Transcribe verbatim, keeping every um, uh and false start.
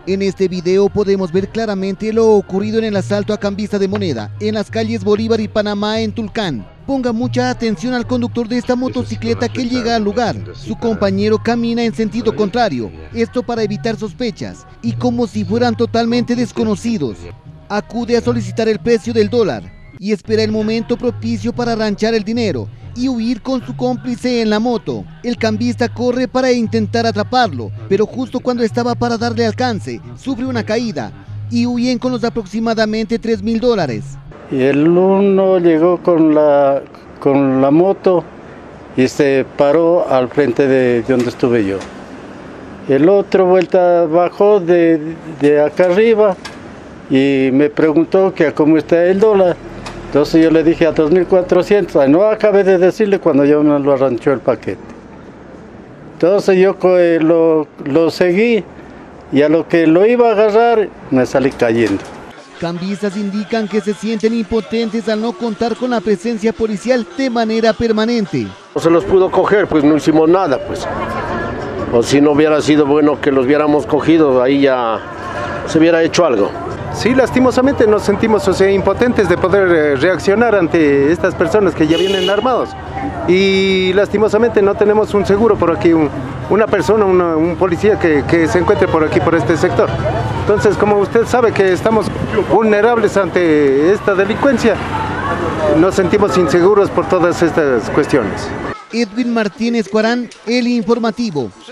En este video podemos ver claramente lo ocurrido en el asalto a cambista de moneda en las calles Bolívar y Panamá en Tulcán. Ponga mucha atención al conductor de esta motocicleta que llega al lugar. Su compañero camina en sentido contrario, esto para evitar sospechas, y como si fueran totalmente desconocidos. Acude a solicitar el precio del dólar y espera el momento propicio para arranchar el dinero y huir con su cómplice en la moto. El cambista corre para intentar atraparlo, pero justo cuando estaba para darle alcance, sufre una caída y huyen con los aproximadamente tres mil dólares. Y el uno llegó con la, con la moto y se paró al frente de donde estuve yo. El otro vuelta bajó de, de acá arriba y me preguntó que a cómo está el dólar. Entonces yo le dije a dos mil cuatrocientos, no acabé de decirle cuando yo me lo arranchó el paquete. Entonces yo lo, lo seguí y a lo que lo iba a agarrar me salí cayendo. Cambistas indican que se sienten impotentes al no contar con la presencia policial de manera permanente. No se los pudo coger, pues no hicimos nada, pues. O si no hubiera sido bueno que los hubiéramos cogido, ahí ya se hubiera hecho algo. Sí, lastimosamente nos sentimos, o sea, impotentes de poder eh, reaccionar ante estas personas que ya vienen armados. Y lastimosamente no tenemos un seguro por aquí, un, una persona, una, un policía que, que se encuentre por aquí, por este sector. Entonces, como usted sabe que estamos vulnerables ante esta delincuencia, nos sentimos inseguros por todas estas cuestiones. Edwin Martínez Cuarán, El Informativo.